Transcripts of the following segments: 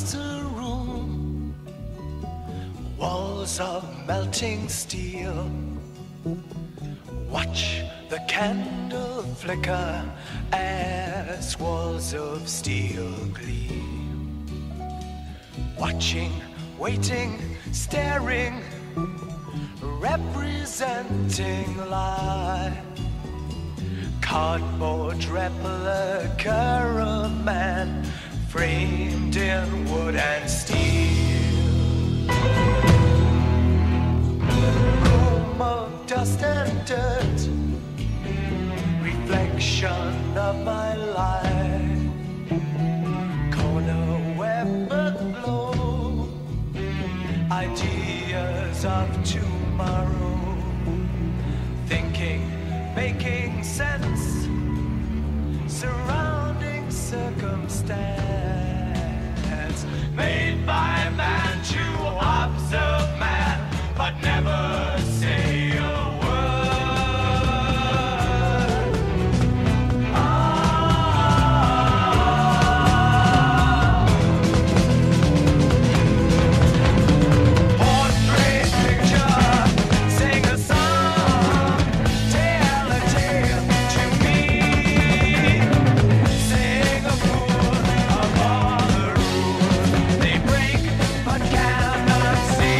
across a room, walls of melting steel. Watch the candle flicker as walls of steel gleam. Watching, waiting, staring, representing life. Cardboard replica of man, framed in wood and steel. Room of dust and dirt, reflection of my life. Corner web aglow, ideas of tomorrow. Thinking, making sense, surrounding circumstance. Made by man to observe man, but never say a word. Portrait picture, sing a song, tell a tale to me. Sing a fool of all the rules they break but cannot see.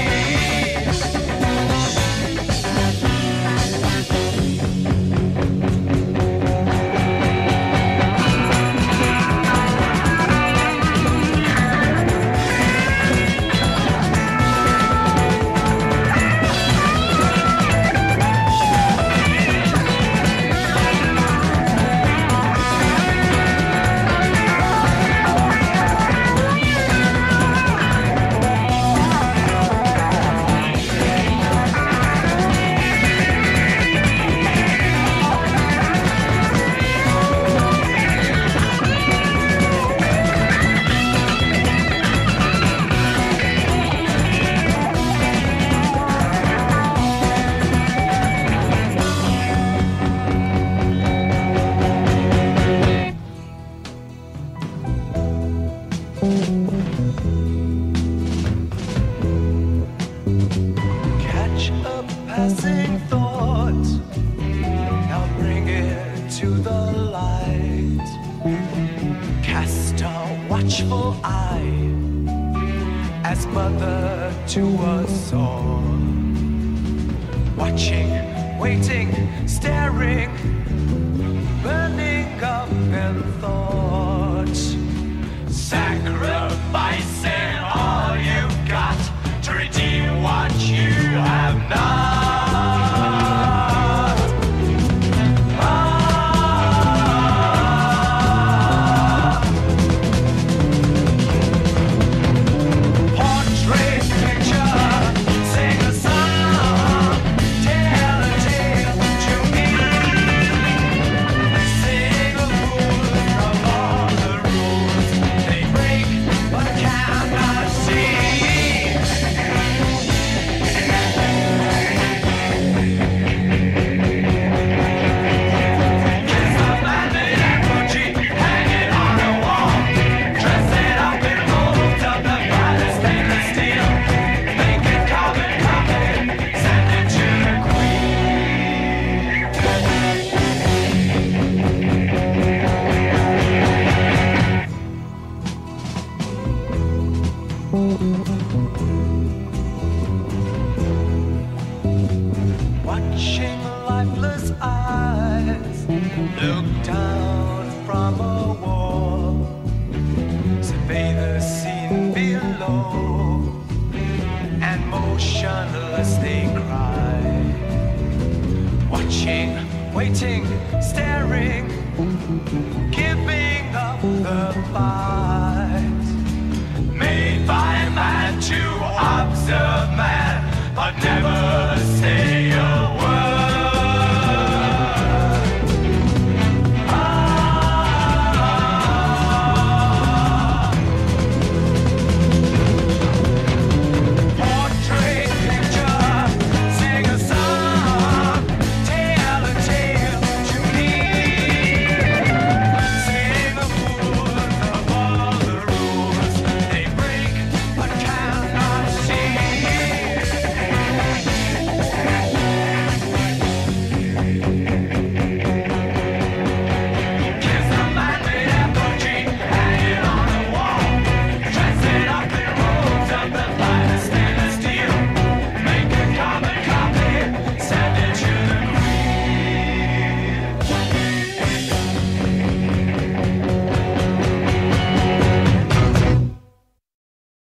Catch a passing thought, now bring it to the light. Cast a watchful eye as mother to us all. Watching, waiting, staring, burning up in thought. Sacrificing all you've got to redeem what you have not. Portrait picture, sing a song, tell a tale to me. Sing a fool of all the rules they break but cannot see. Watching lifeless eyes look down from a wall, survey the scene below, and motionless they cry. Watching, waiting, staring, giving up the fight. Made by man to observe man, but never say